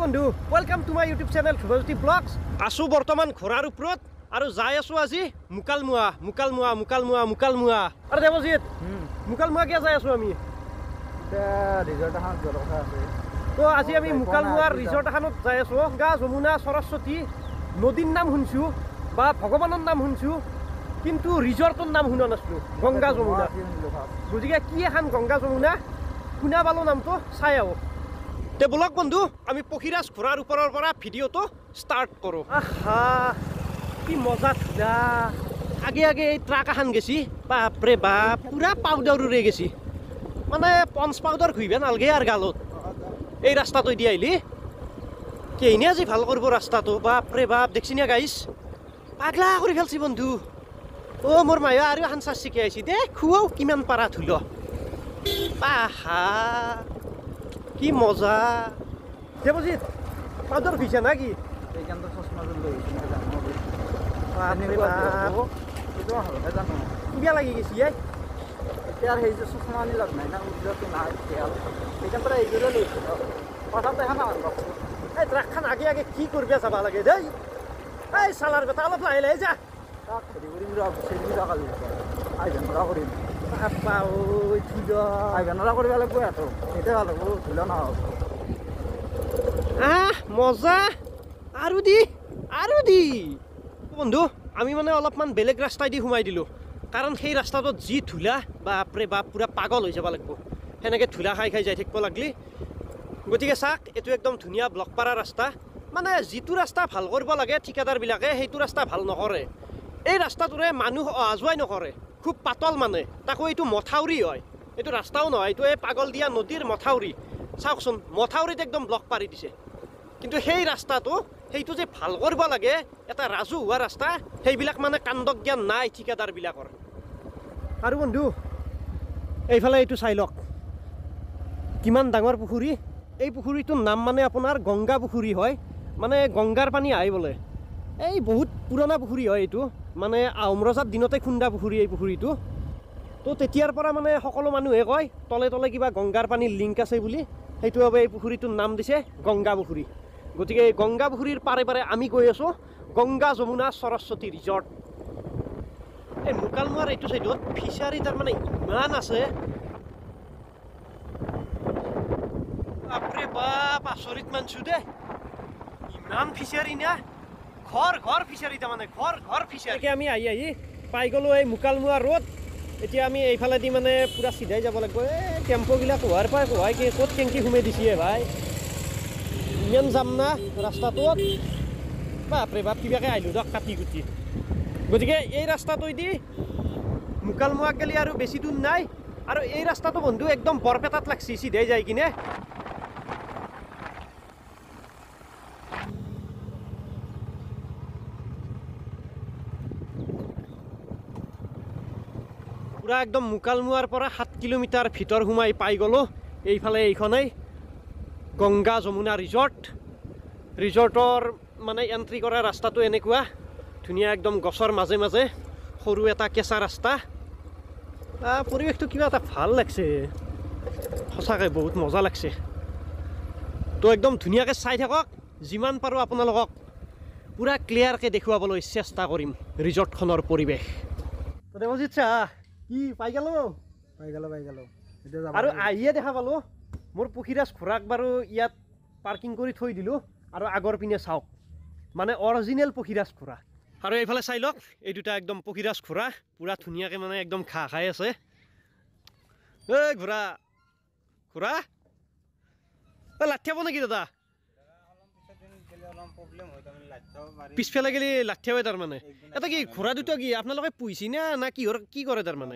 বন্ধু welcome to my YouTube channel Shubhajyoti vlogs আছো বর্তমান ঘোড়ার উপৰত আৰু যাই আছো আজি মুকালমুৱা আৰু দেৱজিৎ মুকালমুৱা কিয় যাই আছো আমি ৰিজৰ্ট এখন যোৱাৰ কথা আছে তো আজি আমি মুকালমুৱাৰ ৰিজৰ্ট এখনত যাই আছো গংগা যমুনা সৰস্বতী নদীৰ নাম শুনছো বা ভগৱানৰ নাম শুনছো কিন্তু ৰিজৰ্টৰ নাম শুনা নাছিলো গংগা যমুনা বুজিকে কি এখন গংগা যমুনা শুনা পালো নামটো চাই আহো তে ব্লগ বন্ধু আমি পখিৰাজ ঘোড়াৰ ওপৰৰ পৰা ভিডিঅ'টো ষ্টাৰ্ট কৰো আহা কি মজা ধুলা আগে আগে এই ট্ৰাক এখন গেছি বাপৰে বাপ পুৰা পাউডাৰ উৰে গেছি মানে পঞ্চ পাউডাৰ ঘুইবে নালগে আৰু গালত এই ৰাস্তাটো দি আহিলি কেইনে আজি ভাল কৰিব ৰাস্তাটো বাপৰে বাপ দেখছি না গাইছ পাগলা কৰি ফেলছি বন্ধু অ' মোৰ মায়া আৰু এখন চাৰ্জ শিকাই আহিছি দে খুৱাও কিমান পাৰা ধুল আহা কি মজা দেৱজিৎ পাউডাৰ ঘুইছা না কি এইকাৰণে চশমাযোৰ লৈ জানো কিবা লাগি গৈছি এতিয়া সেই যে চশমা আনি লাভ নাই না উদ্যোগটো নাই তেল সেইকাৰণে পৰা এইযোৰে লৈছোঁ কথাটো এখন এই ট্ৰাকখন আগে আগে কি কৰিব চাব লাগে দেই এই চালাৰ কথা অলপ লাহে লাহে যা তাক হেৰি কৰিম চেলিৰা কালি আইভেনৰা কৰিম বাপা ঐ ধুল আইভেনৰা কৰিব লাগিব সিহঁতক এতিয়া ভাল হ'ব ধুল নহ'ব মজা আৰু দি বন্ধু আমি মানে অলপমান বেলেগ ৰাস্তাই দি সোমাই দিলোঁ কাৰণ সেই ৰাস্তাটোত যি ধূলা বাপৰে বাপ পুৰা পাগল হৈ যাব লাগিব সেনেকৈ ধূলা খাই খাই যাই থাকিব লাগলি গতিকে চাওক এইটো একদম ধুনীয়া ব্লক পাৰা ৰাস্তা মানে যিটো ৰাস্তা ভাল কৰিব লাগে ঠিকাদাৰবিলাকে সেইটো ৰাস্তা ভাল নকৰে এই ৰাস্তাটোৰে মানুহ অহা যোৱাই নকৰে খুব পাতল মানে তাকো এইটো মথাউৰি হয় এইটো ৰাস্তাও নহয় এইটো এই পাগল দিয়া নদীৰ মথাউৰি চাওকচোন মথাউৰিত একদম ব্লক পাৰি দিছে কিন্তু সেই ৰাস্তাটো সেইটো যে ভাল কৰিব লাগে এটা ৰাজহুৱা ৰাস্তা সেইবিলাক মানে কাণ্ডক জ্ঞান নাই ঠিকাদাৰবিলাকৰ আৰু বন্ধু এইফালে এইটো চাই লওক কিমান ডাঙৰ পুখুৰী এই পুখুৰীটোৰ নাম মানে আপোনাৰ গংগা পুখুৰী হয় মানে গংগাৰ পানী আহে বোলে এই বহুত পুৰণা পুখুৰী হয় এইটো মানে আহোম ৰজাৰ দিনতে খুন্দা পুখুৰী এই পুখুৰীটো তো তেতিয়াৰ পৰা মানে সকলো মানুহে কয় তলে তলে কিবা গংগাৰ পানীৰ লিংক আছে বুলি সেইটো বাবে এই পুখুৰীটোৰ নাম দিছে গংগা পুখুৰী গতিকে এই গংগা পুখুৰীৰ পাৰে পাৰে আমি গৈ আছোঁ গংগা যমুনা সৰস্বতী ৰিজৰ্ট এই মুকালমুৱাৰ এইটো চাইডত ফিচাৰী তাৰমানে ইমান আছে বাপৰে বাপ আচৰিত মানছো দে ইমান ফিচাৰী না ঘৰ ফিচাৰী তাৰমানে ঘৰ ফিচাৰী আমি আহি পাই গ'লোঁ এই মুকালমুৱা ৰোড এতিয়া আমি এইফালেদি মানে পুৰা চিধাই যাব লাগিব এই টেম্প'গিলা কোহাৰ পাই কোহাই কি ক'ত কেংকি সোমাই দিছে ভাই ইমান যাম না ৰাস্তাটোত বাপৰে বাপ কিবাকৈ আহিলোঁ দিয়ক কাটি কুটি গতিকে এই ৰাস্তাটোৱেদি মুকালমুৱাক গেলি আৰু বেছি দূৰ নাই আৰু এই ৰাস্তাটো বন্ধু একদম বৰপেটাত লাগছি চিধাই যাই কিনে পুৰা একদম মুকালমুৱাৰ পৰা 7 কিলোমিটাৰ ভিতৰ সোমাই পাই গ'লোঁ এইফালে এইখনেই গংগা যমুনা ৰিজৰ্টৰ মানে এণ্ট্ৰি কৰা ৰাস্তাটো এনেকুৱা ধুনীয়া একদম গছৰ মাজে মাজে সৰু এটা কেঁচা ৰাস্তা পৰিৱেশটো কিবা এটা ভাল লাগছে সঁচাকৈ বহুত মজা লাগছে তো একদম ধুনীয়াকৈ চাই থাকক যিমান পাৰোঁ আপোনালোকক পুৰা ক্লিয়াৰকৈ দেখুৱাবলৈ চেষ্টা কৰিম ৰিজৰ্টখনৰ পৰিৱেশ তো দেৱজিৎ ছাৰ কি পাই গ'লোঁ আৰু আহিয়ে দেখা পালোঁ মোৰ পখিৰাজ ঘোঁৰাক বাৰু ইয়াত পাৰ্কিং কৰি থৈ দিলোঁ আৰু আগৰ পিনে চাওক মানে অৰিজিনেল পখিৰাজ ঘোঁৰা আৰু এইফালে চাই লওক এই দুটা একদম পখিৰাজ ঘোঁৰা পুৰা ধুনীয়াকৈ মানে একদম ঘাঁহ খাই আছে এই ঘোঁৰা লাঠিয়াব নেকি দাদা পিছফালে গেলি লাঠিয়াবে তাৰমানে এটা কি ঘোঁৰা দুটা কি আপোনালোকে পুহিছি না কি কৰে তাৰমানে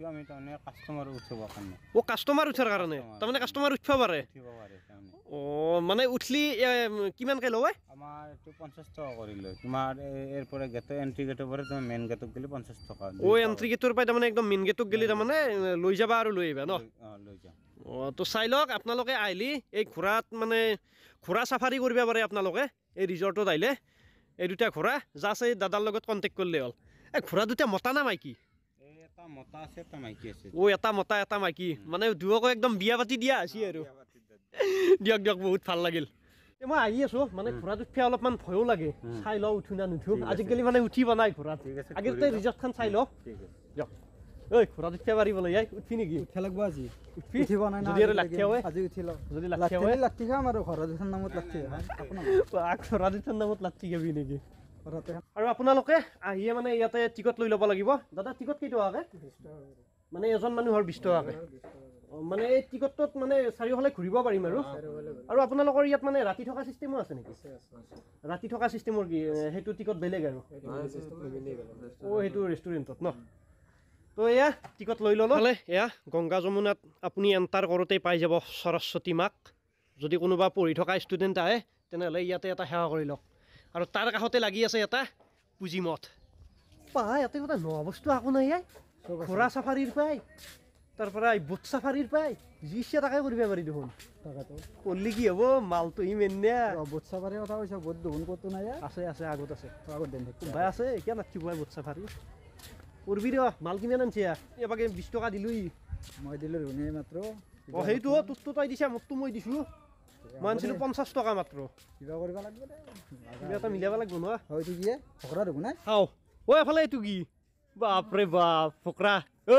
কাষ্টমাৰ উঠাৰ কাৰণে তাৰমানে কাষ্টমাৰ উঠিব পাৰে অঁ মানে উঠলি কিমানকৈ লয় আমাৰ এইটো 50 টকা কৰি লয় তোমাৰ এৰ পৰা গেটৰ এণ্ট্ৰি গেটৰ পৰা তুমি মেইন গেটত গেলি 50 টকা এণ্ট্ৰি গেটৰ পৰা তাৰমানে একদম মেইন গেটত গেলি তাৰমানে লৈ যাবা আৰু লৈ আহিবা ন লৈ যাম অঁ তো চাই লওক আপোনালোকে আহিলি এই ঘোঁৰাত মানে ঘোঁৰা চাফাৰী কৰিব পাৰে আপোনালোকে এই ৰিজৰ্টত আহিলে এই দুটা ঘোঁৰা জাষ্ট এই দাদাৰ লগত কণ্টেক্ট কৰিলে হ'ল এই ঘোঁৰা দুটা মতা না মাইকী এটা মতা আছে এটা মাইকী আছে এটা মতা এটা মাইকী মানে দুয়োকো একদম বিয়া পাতি দিয়া আছে আৰু দিয়ক বহুত ভাল লাগিল মই আহি আছো মানে ঘোঁৰাত উঠি অলপমান ভয়ো লাগে চাই লওঁ উঠো না নুঠো আজিকালি মানে উঠিব নাই ঘোঁৰাত আগতে ৰিজৰ্টখন চাই লওঁ দিয়ক ঐ ঘোঁৰাত উঠিব পাৰিবলৈ উঠি নেকি উঠিব লাগিব আজি উঠি উঠিব নাই যদি আৰু লাঠি হয় আজি উঠি লওঁ যদি লাঠি হয় লাঠি খাম আৰু ঘৰত উঠাৰ নামত লাঠি ঘোঁৰাত উঠাৰ নামত লাঠি খাবি নেকি ঘৰতে আৰু আপোনালোকে আহিয়ে মানে ইয়াতে টিকট লৈ ল'ব লাগিব দাদা টিকট কেইটকাকে মানে এজন মানুহৰ 20 টকাকে মানে এই টিকটটোত মানে চাৰিওফালে ঘূৰিব পাৰিম আৰু আপোনালোকৰ ইয়াত মানে ৰাতি থকা চিষ্টেমো আছে নেকি ৰাতি থকা চিষ্টেমৰ কি সেইটো টিকট বেলেগ আৰু সেইটো ৰেষ্টুৰেণ্টত ন তো এয়া টিকট লৈ ল'লোঁ এয়া গংগা যমুনাত আপুনি এণ্টাৰ কৰোঁতেই পাই যাব সৰস্বতী মাক যদি কোনোবা পঢ়ি থকা ষ্টুডেণ্ট আহে তেনেহ'লে ইয়াতে এটা সেৱা কৰি লওক আৰু তাৰ কাষতে লাগি আছে এটা পুঁজি মঠ ইয়াতে কথা নোৱা বস্তু একো নাই ঘোঁৰা চাফাৰীৰ পায় তাৰ পৰা বুট চাফাৰীৰ পায় যি ইচ্ছা তাকে কৰিব পাৰি দেখোন কৰিলে কি হ'ব মালটো মেনে বুট চাফাৰীৰ কথা কৈছা বুট দেখোন ক'তো নাই আছে আছে আগত আছে আগত দেন ভাই আছে এতিয়া নাচিব বুট চাফাৰী কৰবি ৰ মাল কিমান আনছে এবাকে 20 টকা দিলোঁ মই দিলোঁ ৰুণে মাত্ৰ সেইটো তোৰটো তই দিছা মোৰটো মই দিছোঁ মই আনিছিলোঁ 50 টকা মাত্ৰ কিবা কৰিব লাগিব দে কিবা এটা মিলাব লাগিব নহয় হয়তো কি ফকৰা দেখোন নাই খাওঁ এফালে এইটো কি বাপৰে বাপ ফকৰা ঐ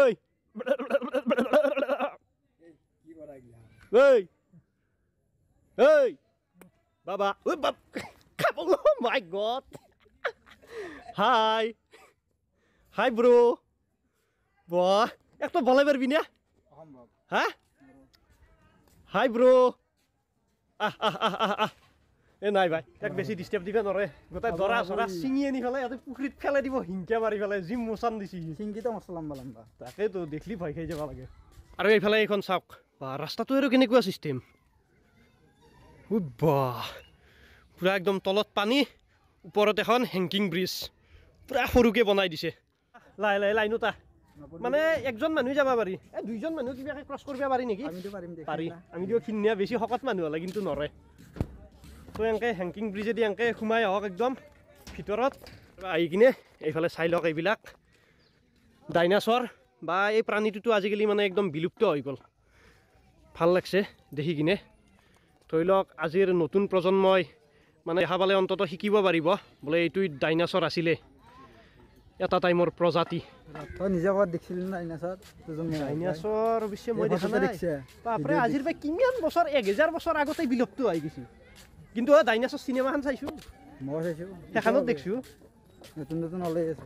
ঐ ঐ বাবা ঐ বাপ খাব মাই গড হাই ব্ৰো বাহ একটা বলাই পারবি না হ্যাঁ হাই ব্ৰো এ নাই ভাই তাক বেছি ডিষ্টাৰ্ব দিবা নৰে গোটাই দৰা চৰা চিঙি আনি পেলাই ইয়াতে পুখুৰীত পেলাই দিব হিংকা মাৰি পেলাই জিম মোচান দিছি চিংকিটো মস্ত লম্বা লম্বা তাকেতো দেখলি ভয় খাই যাব লাগে আৰু এইফালে এইখন চাওক বা ৰাস্তাটো আৰু কেনেকুৱা চিষ্টেম বাহ পুৰা একদম তলত পানী ওপৰত এখন হেংকিং ব্ৰিজ পুৰা সৰুকৈ বনাই দিছে লাইনতা মানে একজন মানুহ যাব পাৰি দুইজন মানুহ কিবাকে ক্ৰছ কৰিব পাৰি নেকি পাৰি আমি দিও খিনিয়া বেছি শকত মানুহ হ'লে কিন্তু নৰে তো এনেকৈ হেংকিং ব্ৰিজেদি এনেকৈ সোমাই আহক একদম ভিতৰত আহি কিনে এইফালে চাই লওক এইবিলাক ডাইনাছৰ বা এই প্ৰাণীটোতো আজিকালি মানে একদম বিলুপ্ত হৈ গ'ল ভাল লাগছে দেখি কিনে ধৰি লওক আজিৰ নতুন প্ৰজন্মই মানে দেখা পালে অন্তত শিকিব পাৰিব বোলে এইটো ডাইনাছৰ আছিলে এটা টাইমৰ প্ৰজাতি তই নিজে ক'ত দেখিছিলি না ডাইনাছৰ অৱশ্যে মই দেখা নাই বাপৰে আজিৰ পৰা কিমান বছৰ 1000 বছৰ আগতে বিলুপ্ত হৈ গৈছিল কিন্তু ডাইনাছৰ চিনেমাখন চাইছোঁ মই চাইছোঁ সেইখনত দেখিছোঁ নতুন নতুন ওলাই আছে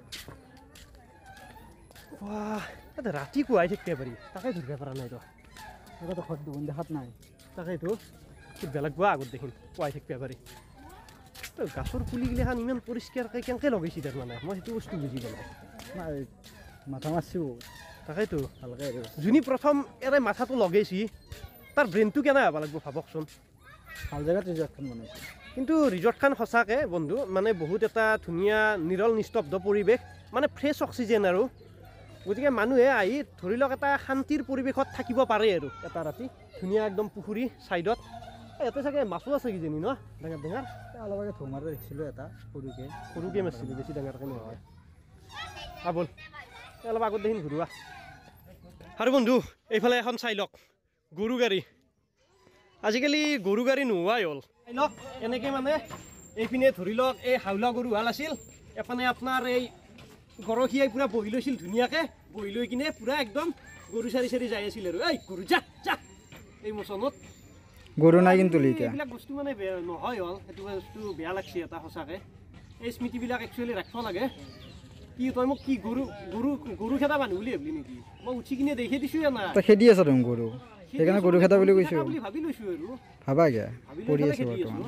ৰাতি পুৱাই থাকিব পাৰি তাকে ধৰিব পৰা নাই তো ঘৰত দেখোন দেখাত নাই তাকেইতো বেলেগ পোৱা আগত দেখিম পুৱাই থাকিব পাৰি গাছৰ পুলিগিলাখান ইমান পৰিষ্কাৰকৈ কেনেকৈ লগাইছি তাৰমানে মই সেইটো বস্তু বুজি পোৱা নাই মাথা মাৰছোঁ তাকেইতো ভালকৈ যোনে প্ৰথম এৰে মাথাটো লগাইছি তাৰ ব্ৰেইনটো কেনে হ'ব লাগিব ভাবকচোন ভাল জেগাত ৰিজৰ্টখন বনাইছে কিন্তু ৰিজৰ্টখন সঁচাকৈ বন্ধু মানে বহুত এটা ধুনীয়া নিৰল নিস্তব্ধ পৰিৱেশ মানে ফ্ৰেছ অক্সিজেন আৰু গতিকে মানুহে আহি ধৰি লওক এটা শান্তিৰ পৰিৱেশত থাকিব পাৰে আৰু এটা ৰাতি ধুনীয়া একদম পুখুৰী ছাইডত ইয়াতে চাগে মাছো আছে কিজানি ন ডাঙৰ ডাঙৰ অলপ আগে ধুমাৰ দেখিছিলোঁ এটা সৰুকৈ মাৰিছিলোঁ বেছি ডাঙৰকৈ নহয় ব'ল অলপ আগত দেখি ঘূৰোৱা আৰু বন্ধু এইফালে এখন চাই লওক গৰু গাড়ী আজিকালি গৰু গাড়ী নোহোৱাই হ'ল চাই লওক এনেকৈ মানে এইপিনে ধৰি লওক এই হাওলা গৰু হাল আছিল এফালে আপোনাৰ এই গৰখীয়াই পূৰা বহি লৈছিল ধুনীয়াকৈ বহি লৈ কিনে পূৰা একদম গৰু চাৰি চাৰি যাই আছিল আৰু এই গৰু যা এই মোচনত গৰু নাই কিন্তু এইবিলাক বস্তু মানে নহয় হ'ল সেইটো বস্তু বেয়া লাগছে এটা সঁচাকৈ এই স্মৃতিবিলাক একচুৱেলি ৰাখিব লাগে কি তই মোক কি গৰু খেদা মানুহ বুলি ভাবিলি নেকি মই উঠি কিনে দেখি দিছোঁ না খেদি আছা তুমি গৰু সেইকাৰণে গৰু খেদা বুলি কৈছোঁ বুলি ভাবি লৈছোঁ আৰু ভাবা গে পৰি আছোঁ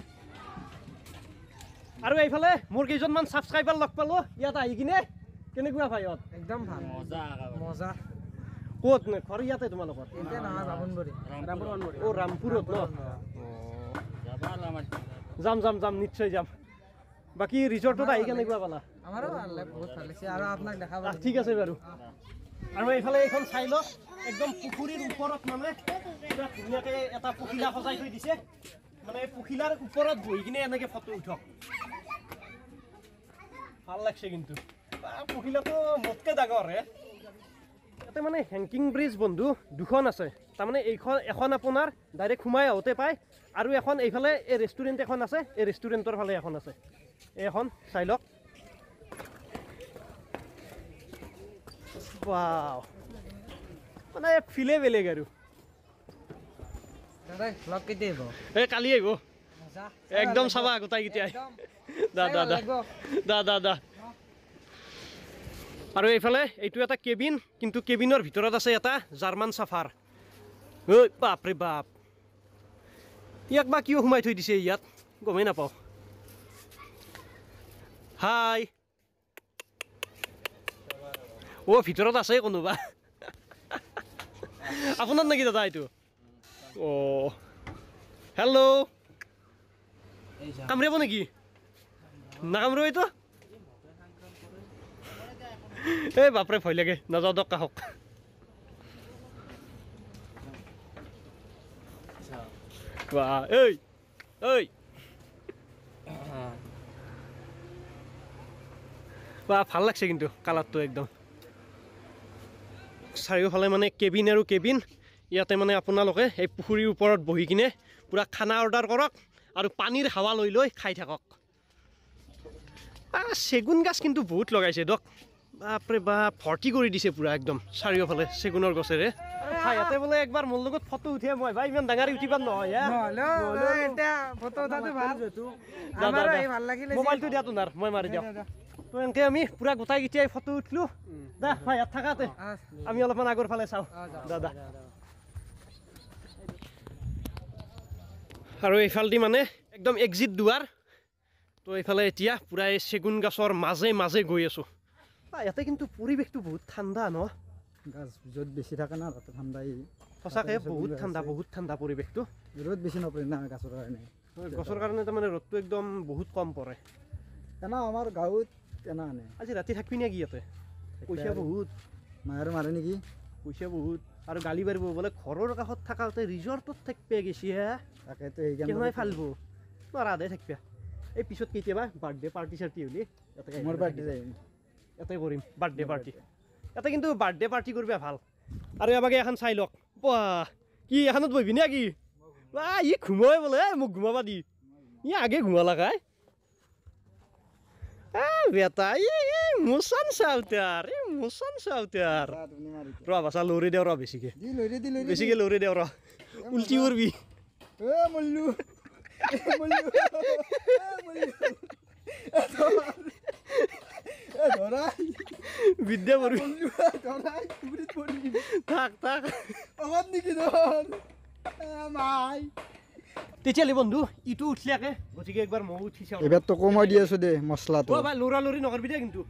আৰু এইফালে মোৰ কেইজনমান ছাবস্ক্ৰাইবাৰ লগ পালোঁ ইয়াত আহি কিনে কেনেকুৱা ভাই ইয়াত একদম ভাল মজা ক'ত ঘৰ ইয়াতে তোমালোকৰ ৰামপুৰত ন যাম নিশ্চয় যাম বাকী ৰিজৰ্টত আহি কেনেকুৱা পালা আমাৰো ভাল লাগে বহুত ভাল লাগিছে আৰু আপোনাক দেখা ঠিক আছে বাৰু আৰু এইফালে এইখন চাই লওক একদম পুখুৰীৰ ওপৰত মানে পুৰা ধুনীয়াকৈ এটা পখিলা সজাই থৈ দিছে মানে পখিলাৰ ওপৰত বহি কিনে এনেকৈ ফটো উঠক ভাল লাগছে কিন্তু পখিলাটো মোতকৈ ডাঙৰ ইয়াতে মানে হেংকিং ব্ৰিজ বন্ধু দুখন আছে তাৰমানে এখন আপোনাৰ ডাইৰেক্ট সোমাই আহোঁতে পায় আৰু এখন এইফালে এই ৰেষ্টুৰেণ্ট এখন আছে এই ৰেষ্টুৰেণ্টৰ ফালে এখন আছে এইখন চাই লওক ৱাও মানে ফিলে বেলেগ আৰু দাদা ব্লগ কেতিয়া আহিব এই কালি আহিব একদম চাবা গোটাইকেইটাই দা দা দা দা দা দা আৰু এইফালে এইটো এটা কেবিন কিন্তু কেবিনৰ ভিতৰত আছে এটা জাৰ্মান চাফাৰ ঐ বাপৰে বাপ ইয়াক বা কিয় সোমাই থৈ দিছে ইয়াত গমেই নাপাওঁ হাই অ' ভিতৰত আছে কোনোবা আপোনাৰ নেকি দাদা এইটো অ' হেল্ল' কামৰিব নেকি নাকামৰিব এইটো এই বাপৰে ভয় লাগে নাযাওঁ দক কাহক বা ঐ ঐ বা ভাল লাগছে কিন্তু কালাৰটো একদম চাৰিওফালে মানে কেবিন আৰু কেবিন ইয়াতে মানে আপোনালোকে এই পুখুৰীৰ ওপৰত বহি কিনে পূৰা খানা অৰ্ডাৰ কৰক আৰু পানীৰ হাৱা লৈ লৈ খাই থাকক চেগুন গাছ কিন্তু বহুত লগাইছে দক বাপৰে বাপ ভৰ্তি কৰি দিছে পূৰা একদম চাৰিওফালে চেগুনৰ গছেৰে ইয়াতে বোলে একবাৰ মোৰ লগত ফটো উঠে মই ভাই ইমান ডাঙৰ উঠিব নহয় মোবাইলটো দিয়া তোমাৰ মই মাৰি দিওঁ তো এনেকৈ আমি পূৰা গোটাইকেইটাই ফটো উঠিলোঁ দা ভাই ইয়াত থাকাতে আমি অলপমান আগৰ ফালে চাওঁ দাদা আৰু এইফালেদি মানে একদম এক্সিট দুৱাৰ তো এইফালে এতিয়া পূৰা এই চেগুন গছৰ মাজে মাজে গৈ আছোঁ ইয়াতে কিন্তু পৰিৱেশটো বহুত ঠাণ্ডা ন গাছ য'ত বেছি থাকে না তাতে ঠাণ্ডাই সঁচাকৈ বহুত ঠাণ্ডা পৰিৱেশটো ৰ'দ বেছি নপৰে না গছৰ কাৰণে তাৰমানে ৰ'দটো একদম বহুত কম পৰে এনা আমাৰ গাঁৱত এনা আনে আজি ৰাতি থাকিবি নেকি ইয়াতে পইচা বহুত মায়েৰো মাৰে নেকি পইচা বহুত আৰু গালি পাৰিব বোলে ঘৰৰ কাষত থাকাতে ৰিজৰ্টত থাকিব গৈছে তাকেতো কেনেকৈ ফালিব নৰাধে থাকিব এই পিছত কেতিয়াবা বাৰ্থডে পাৰ্টি চাৰ্টি হ'লে মোৰ বাৰ্থডে যায় ইয়াতে কৰিম বাৰ্থডে পাৰ্টি ইয়াতে কিন্তু বাৰ্থডে পাৰ্টি কৰিব ভাল আৰু এবাগে এখন চাই লওক বাহ কি এখনত বহিবি নে কি ই ঘুমাই বোলে মোক ঘুমাবা দি ই আগে ঘুমালা খাই বেটা মোচন চাউতাৰ ৰ বাচা লৰি দেও ৰ বেছিকে লৰি দেও ৰ উল্টি কৰবি বিদ্যা পঢ়বি থাক তেতিয়াহ'লে বন্ধু ইটো উঠলিয়াকে গতিকে একবাৰ ময়ো উঠি চাওঁ এবাৰ তোকো মই দি আছো দে মছলাটো ভাই লৰা লৰি নকৰবি দে কিন্তু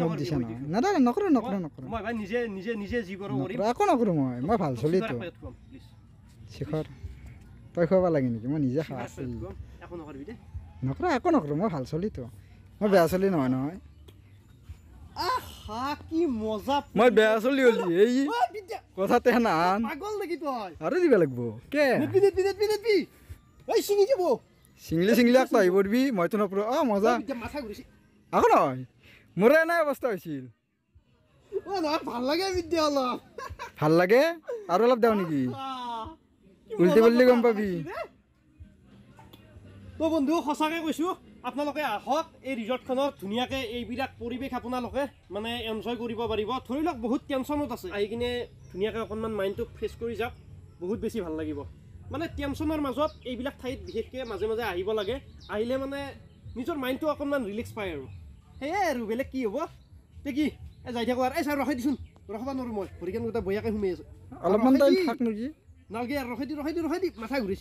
মই ভাই নিজে যি কৰোঁ কৰিম একো নকৰোঁ মই ভাল চলিতো শিখৰ তই খুৱাব লাগে নেকি মই নিজে খাওঁ একো নকৰবি দে একো নকৰোঁ মই ভাল চলিতো মই বেয়া চলি নহয় কি মজা মই বেয়া চলি হলি এই কথাতে নান পাগল নেকি তই আৰু দিব লাগিব কে চিঙলি আগ আহি পৰবি মইতো নপৰো মজা আকৌ নহয় মোৰে এনাই অৱস্থা হৈছিল ভাল লাগে বিদ্যা অলপ ভাল লাগে আৰু অলপ দেও নেকি উল্টি পাল্লি গম পাবি তো বন্ধু সঁচাকৈ কৈছোঁ আপোনালোকে আহক এই ৰিজৰ্টখনত ধুনীয়াকৈ এইবিলাক পৰিৱেশ আপোনালোকে মানে এনজয় কৰিব পাৰিব ধৰি লওক বহুত টেনশ্যনত আছে আহি কিনে ধুনীয়াকৈ অকণমান মাইণ্ডটো ফ্ৰেছ কৰি যাওক বহুত বেছি ভাল লাগিব মানে টেনশ্যনৰ মাজত এইবিলাক ঠাইত বিশেষকৈ মাজে মাজে আহিব লাগে আহিলে মানে নিজৰ মাইণ্ডটো অকণমান ৰিলেক্স পায় আৰু সেয়াই আৰু বেলেগ কি হ'ব তে কি যাই থাকোঁ আৰু ছাৰ ৰখাই দিছোন ৰখাব নোৱাৰোঁ মই ভৰিখন গোটেই বয়াকৈ সোমাই আছোঁ অলপমান টাইম থাক নেকি নালগে আৰু ৰখাই দি মাথা ঘূৰিছি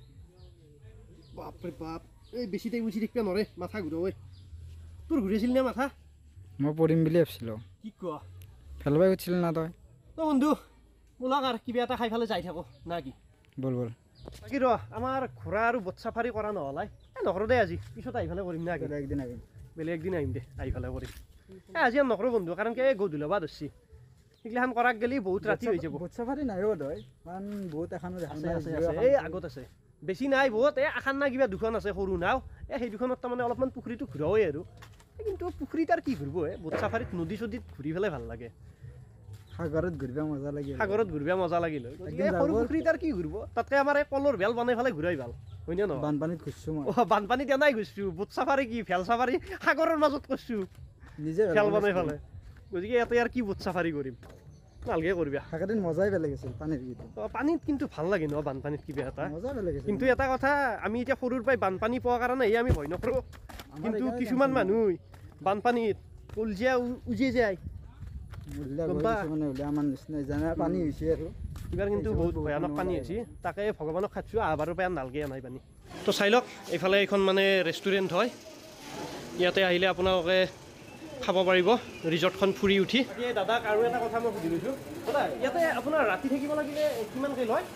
বাপৰে বাপ এই বেছি টাইম উঠি থাকিব নোৱাৰে মাথা ঘূৰাৱে তোৰ ঘূৰিছিল নে মাথা মই পৰিম বুলি ভাবিছিলোঁ কি কোৱা ফেলবাই উঠিছিল না তই বন্ধু ওলাক আৰু কিবা এটা খাই ফালে যাই থাকো না কি বল বাকী ৰ আমাৰ ঘোঁৰা আৰু বট চাফাৰী কৰা নহ'লাই নকৰোঁ দে আজি পিছত আহি ফালে কৰিম না একদিন আহিম বেলেগ একদিন আহিম দে আহি ফালে কৰিম আজি আৰু নকৰোঁ বন্ধু কাৰণ কি গধূলি বা ধৰিছি সেইগিলাখান কৰাক গেলি বহুত ৰাতি হৈ যাব বট চাফাৰী নাই তই কাৰণ বহুত এখনো আছে এই আগত আছে বেছি নাই বহুত এই আখান না কিবা দুখন আছে সৰু নাও সেই দুখনত তাৰমানে অলপমান পুখুৰীটো ঘূৰাওৱেই আৰু কিন্তু পুখুৰীত আৰু কি ঘূৰিব বট চাফাৰীত নদী চদীত ঘূৰি পেলাই ভাল লাগে সাগৰত ঘূৰিব মজা লাগিল সাগৰত ঘূৰিব মজা লাগিল একদিন সৰু যাব। পুখুৰীত আৰু কি ঘূৰিব তাতকৈ আমাৰ এই কলৰ ভেল বনাই পেলাই ঘূৰাই ভাল হয়নে নহয় বানপানীত ঘূৰিছোঁ মই বানপানীত এনাই গৈছোঁ বুট চাফাৰী কি ভেল চাফাৰী সাগৰৰ মাজত কৰিছোঁ নিজে ভেল বনাই পেলাই গতিকে ইয়াতে আৰু কি বুট চাফাৰী কৰিম নালগে কৰিবা সেইকেইদিন মজাই বেলেগ আছিল পানীৰ গীতটো পানীত কিন্তু ভাল লাগে ন বানপানীত কিবা এটা মজা বেলেগ আছিল কিন্তু এটা কথা আমি এতিয়া সৰুৰ পৰাই বানপানী পোৱাৰ কাৰণে আমি ভয় নকৰোঁ কিন্তু এইকাৰণে কিছুমান টেনচন মানুহ বানপানীত কলজিয়া উজি যায় মূল্য গম গৈ পা? কিছুমানে হ'লে আমাৰ নিচিনা জানা পানী হৈছে আৰু এইবাৰ কিন্তু বহুত ভয়ানক পানী হৈছে তাকে ভগৱানক খাটিছোঁ আহবাৰৰ পৰা নালগে নাই পানী তো চাই লওক এইফালে এইখন মানে ৰেষ্টুৰেণ্ট হয় ইয়াতে আহিলে আপোনালোকে খাব পাৰিব ৰিজৰ্টখন ফুৰি উঠি দাদাক আৰু এটা কথা মই সুধি লৈছোঁ দাদা ইয়াতে আপোনাৰ ৰাতি থাকিব লাগিলে কিমানকৈ লয়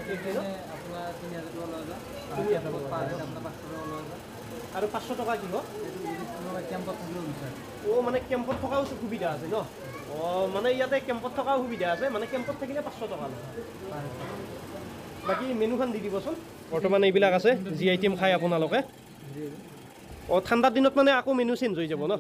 আৰু 500 টকা কিলো অঁ মানে কেম্পত থকাও সুবিধা আছে ন অঁ মানে ইয়াতে কেম্পত থকাও সুবিধা আছে মানে কেম্পত থাকিলে 500 টকা লয় বাকী মেনুখন দি দিবচোন বৰ্তমান এইবিলাক আছে যি আইটেম খায় আপোনালোকে অঁ ঠাণ্ডাৰ দিনত মানে আকৌ মেনু চেঞ্জ হৈ যাব ন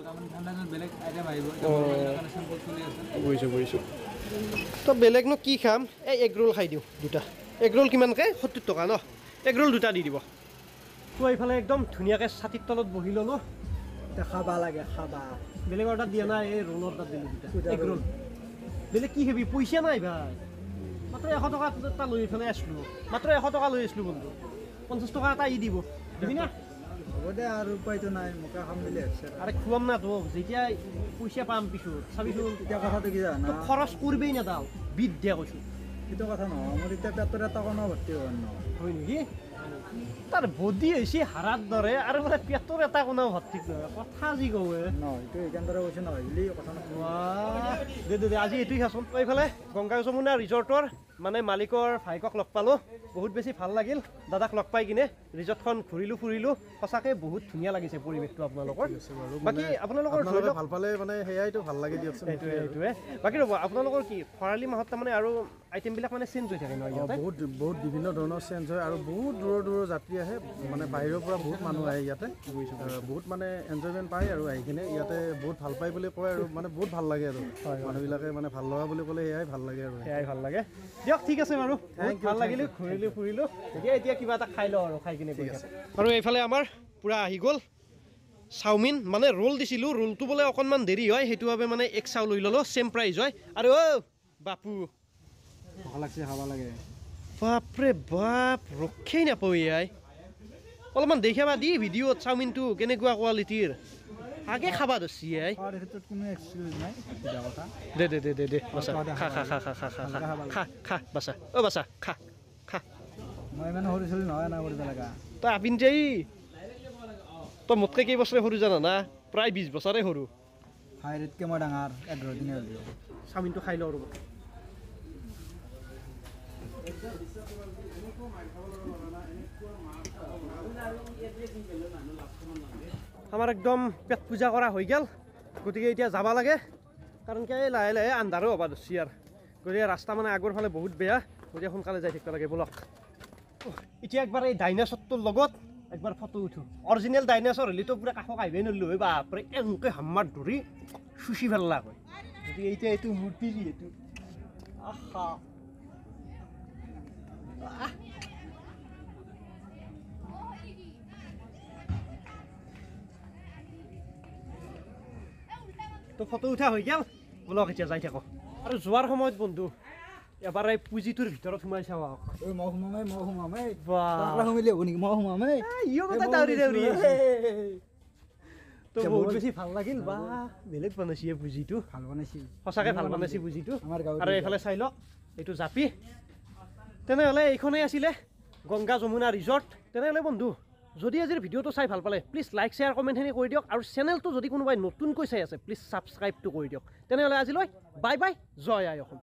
বুজিছোঁ বুজিছোঁ তো বেলেগনো কি খাম এই এগ ৰোল খাই দিওঁ দুটা এগ ৰোল কিমানকৈ 70 টকা ন এগ ৰোল দুটা দি দিব তো এইফালে একদম ধুনীয়াকৈ ছাতিৰ তলত বহি ল'লোঁ খাবা লাগে খাবা বেলেগ অৰ্ডাৰ দিয়া নাই এই ৰোল অৰ্ডাৰ দিলোঁ দুটা দুটা এগ ৰোল বেলেগ কি খাবি পইচা নাই ভাই মাত্ৰ 100 টকা এটা লৈ পেলাই আছিলোঁ মাত্ৰ 100 টকা লৈ আছিলোঁ বন্ধু 50 টকা এটা দিব দিবি না হ'ব দে আৰু উপায়তো নাই মোকে খাম বুলি ভাবিছে আৰে খুৱাম না তোক যেতিয়া পইচা পাম পিছত চাবিচোন এতিয়া কথাটো কি জানা তোক খৰচ কৰিবই নাযাওঁ বিদ দিয়া কৈছোঁ সেইটো কথা নহয় মোৰ এতিয়া পেটৰ এটা কোনো ভৰ্তি হোৱা নহয় হয় নেকি তাৰ বডি হৈছে হাৰাৰ দৰে আৰু বোলে পেটৰ এটা কোনো ভৰ্তি নহয় কথা যি কওঁ নহয় এইটো এইকাৰণে কৈছোঁ নহয় বুলি কথা নহয় দে আজি এইটোৱে খাচোন এইফালে গংগা যমুনা ৰিজৰ্টৰ মানে মালিকৰ ভাইকক লগ পালোঁ বহুত বেছি ভাল লাগিল দাদাক লগ পাই কিনে ৰিজৰ্টখন ঘূৰিলোঁ ফুৰিলোঁ সঁচাকৈ বহুত ধুনীয়া লাগিছে পৰিৱেশটো আপোনালোকৰ বাকী আপোনালোকৰ ধৰি লওক ভাল পালে মানে সেয়াইতো ভাল লাগে দিয়কচোন সেইটোৱে বাকী ৰ'ব আপোনালোকৰ কি খৰালি মাহত তাৰমানে আৰু আইটেমবিলাক মানে চেঞ্জ হৈ থাকে ন ইয়াতে বহুত বিভিন্ন ধৰণৰ চেঞ্জ হয় আৰু বহুত দূৰৰ যাত্ৰী আহে মানে বাহিৰৰ পৰা বহুত মানুহ আহে ইয়াতে বহুত মানে এনজয়মেণ্ট পায় আৰু আহি কিনে ইয়াতে বহুত ভাল পায় বুলি কয় আৰু মানে বহুত ভাল লাগে আৰু মানুহবিলাকে মানে ভাল লগা বুলি ক'লে সেয়াই ভাল লাগে আৰু সেয়াই ভাল লাগে দিয়ক ঠিক আছে বাৰু বহুত ভাল লাগিলে ঘূৰিলোঁ ফুৰিলোঁ এতিয়া কিবা এটা খাই লওঁ আৰু খাই কিনে ঠিক আছে আৰু এইফালে আমাৰ পূৰা আহি গ'ল চাওমিন মানে ৰোল দিছিলোঁ ৰোলটো বোলে অকণমান দেৰি হয় সেইটো বাবে মানে এক চাও লৈ ল'লোঁ ছেম প্ৰাইজ হয় আৰু বাপু ভাল লাগছে খাব লাগে বাপৰে বাপ ৰক্ষেই নাপাওঁ এয়াই অলপমান দেখাবা দি ভিডিঅ'ত চাওমিনটো কেনেকুৱা কোৱালিটিৰ আগে খাবা ধৰছি এয়াই খোৱাৰ ক্ষেত্ৰত কোনো এক্সকিউজ নাই সোধা কথা দে বাচা খা খা খা খা খা খা খা খা বাচা বাচা খা খা মই ইমান সৰু ছোৱালী নহয় না কৰিব লগা তই আপিন যাই তই মোতকৈ কেইবছৰে সৰু জানা না প্ৰায় 20 বছৰে সৰু হাই ৰেটকৈ মই ডাঙৰ 11 দিনে হ'লেও চাওমিনটো খাই লওঁ ৰ'ব আমাৰ একদম পেট পূজা কৰা হৈ গ'ল গতিকে এতিয়া যাব লাগে কাৰণ কি লাহে লাহে আন্ধাৰো হ'ব ধৰছি আৰু গতিকে ৰাস্তা মানে আগৰ ফালে বহুত বেয়া গতিকে সোনকালে যাই থাকিব লাগে ব'লক এতিয়া একবাৰ এই ডাইনাছৰটোৰ লগত একবাৰ ফটো উঠোঁ অৰিজিনেল ডাইনাছৰ হ'লেতো পূৰা কাষক আহিবই নোৱাৰিলোঁ হয় বাপৰে এনেকৈ হাম্মাৰ ধৰি চুচি পেলাক হয় গতিকে এতিয়া এইটো মূৰ্তি যিহেতু আহা তো ফটো উঠা হৈ গ'ল বলক এতিয়া যাই থাকোঁ আৰু যোৱাৰ সময়ত বন্ধু এবাৰ এই পুঁজিটোৰ ভিতৰত সোমাই চাওঁ আহক এই মই সোমামেই বাহ সোমালে হ'ব নেকি মই সোমামেই তো বহুত বেছি ভাল লাগিল বা বেলেগ বনাইছে এই পুঁজিটো ভাল বনাইছি সঁচাকৈ ভাল বনাইছে পুঁজিটো আমাৰ গাঁৱত আৰু এইফালে চাই লওক এইটো জাপি তেনেহ'লে এইখনেই আছিলে গংগা যমুনা ৰিজৰ্ট তেনেহ'লে বন্ধু যদি আজিৰ ভিডিঅ'টো চাই ভাল পালে প্লিজ লাইক শ্বেয়াৰ কমেণ্টখিনি কৰি দিয়ক আৰু চেনেলটো যদি কোনোবাই নতুনকৈ চাই আছে প্লিজ ছাবস্ক্ৰাইবটো কৰি দিয়ক তেনেহ'লে আজিলৈ বাই বাই জয় আই অসম।